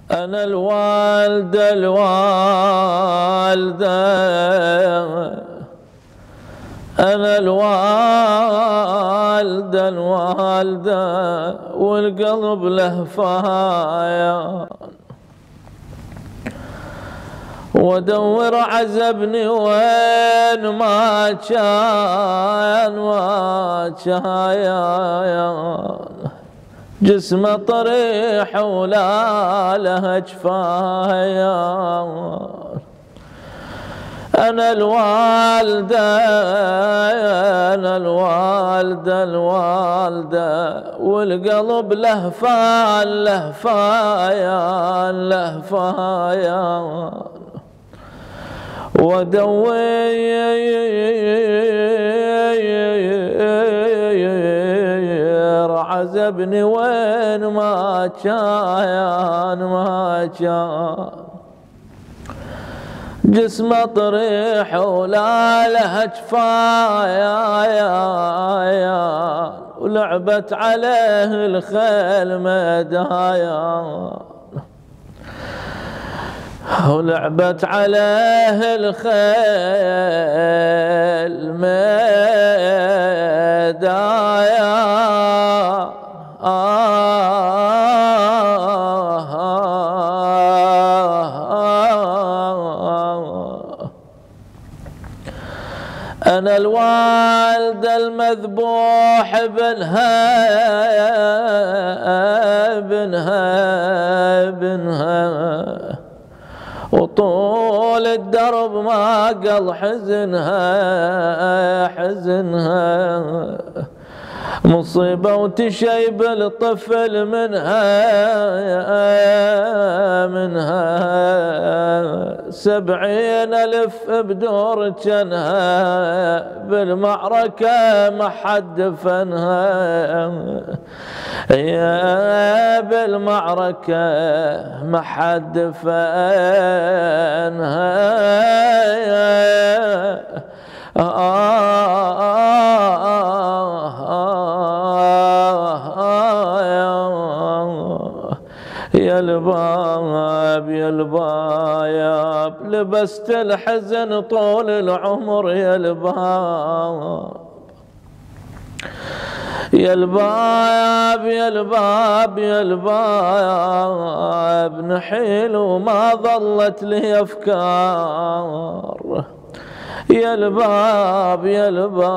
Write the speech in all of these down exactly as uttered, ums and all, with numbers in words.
أنا الوالدة الوالدة أنا الوالدة الوالدة والقلب لهفايا، وادور عزبني وين ما كان ما كان، جسمه طريح ولا له جفايا. أنا الوالدة أنا الوالدة الوالدة والقلب لهفان لهفايا لهفايا، ودور عزبني وين ما كان ما كان، جسمه طريح ولا له جفايا، ولعبت عليه الخيل مدايا ولعبت عليه الخيل مدايا. أنا الوالدة المذبوح بنها بنها بنها، وطول الدرب ما قل حزنها حزنها، مصيبة وتشيب الطفل منها منها، سبعين ألف بدور جنها بالمعركة ما حد دفنها، يا بالمعركة ما حد دفنها. يا الباب يا الباب لبست الحزن طول العمر، يا الباب يا الباب يا الباب يا الباب نحيل وما ظلت لي أفكار، يا الباب يا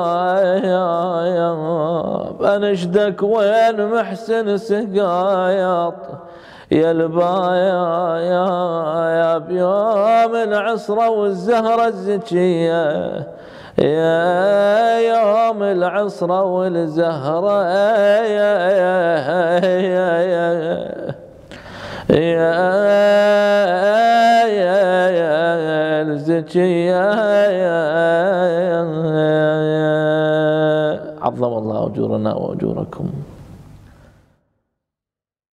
الباب أنشدك وين محسن سقايط، يا البايا يا بيوم العصرة والزهرة الزكية، يا يوم العصرة والزهرة يا يا يا يا الزكية. عظم الله أجورنا وأجوركم.